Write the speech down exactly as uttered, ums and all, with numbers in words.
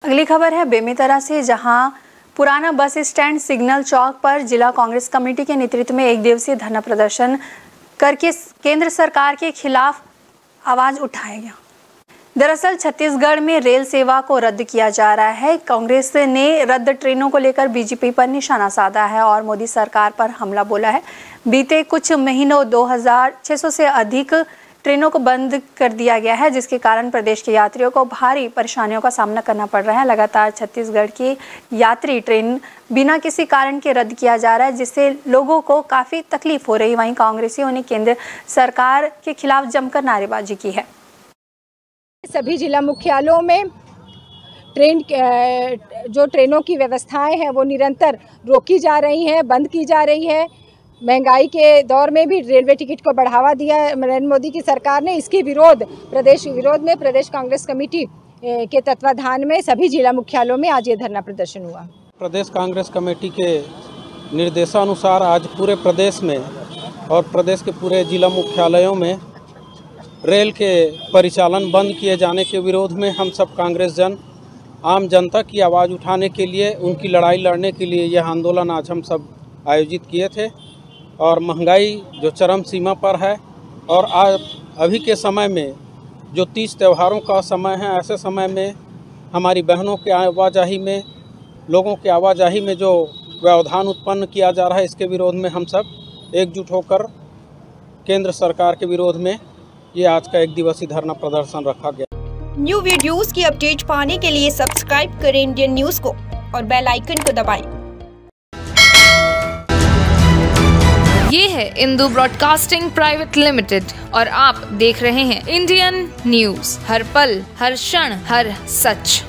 अगली खबर है बेमेतरा से, जहां पुराना बस स्टैंड सिग्नल चौक पर जिला कांग्रेस कमेटी के नेतृत्व में एक दिवसीय धरना प्रदर्शन करके केंद्र सरकार के खिलाफ आवाज उठाया गया। दरअसल छत्तीसगढ़ में रेल सेवा को रद्द किया जा रहा है। कांग्रेस ने रद्द ट्रेनों को लेकर बीजेपी पर निशाना साधा है और मोदी सरकार पर हमला बोला है। बीते कुछ महीनों दो हज़ार छह सौ से अधिक ट्रेनों को बंद कर दिया गया है, जिसके कारण प्रदेश के यात्रियों को भारी परेशानियों का सामना करना पड़ रहा है। लगातार छत्तीसगढ़ की यात्री ट्रेन बिना किसी कारण के रद्द किया जा रहा है, जिससे लोगों को काफ़ी तकलीफ हो रही। वहीं कांग्रेसियों ने केंद्र सरकार के खिलाफ जमकर नारेबाजी की है। सभी जिला मुख्यालयों में ट्रेन जो ट्रेनों की व्यवस्थाएं हैं वो निरंतर रोकी जा रही हैं, बंद की जा रही है। महंगाई के दौर में भी रेलवे टिकट को बढ़ावा दिया है नरेंद्र मोदी की सरकार ने। इसके विरोध प्रदेश विरोध में प्रदेश कांग्रेस कमेटी के तत्वाधान में सभी जिला मुख्यालयों में आज ये धरना प्रदर्शन हुआ। प्रदेश कांग्रेस कमेटी के निर्देशानुसार आज पूरे प्रदेश में और प्रदेश के पूरे जिला मुख्यालयों में रेल के परिचालन बंद किए जाने के विरोध में हम सब कांग्रेस जन आम जनता की आवाज़ उठाने के लिए, उनकी लड़ाई लड़ने के लिए यह आंदोलन आज हम सब आयोजित किए थे। और महंगाई जो चरम सीमा पर है और आज अभी के समय में जो तीज त्योहारों का समय है, ऐसे समय में हमारी बहनों के आवाजाही में, लोगों के आवाजाही में जो व्यवधान उत्पन्न किया जा रहा है, इसके विरोध में हम सब एकजुट होकर केंद्र सरकार के विरोध में ये आज का एक दिवसीय धरना प्रदर्शन रखा गया। न्यू वीडियोस की अपडेट पाने के लिए सब्सक्राइब करें इंडियन न्यूज को और बेल आइकन को दबाएं। ये है इंदू ब्रॉडकास्टिंग प्राइवेट लिमिटेड और आप देख रहे हैं इंडियन न्यूज, हर पल, हर क्षण, हर सच।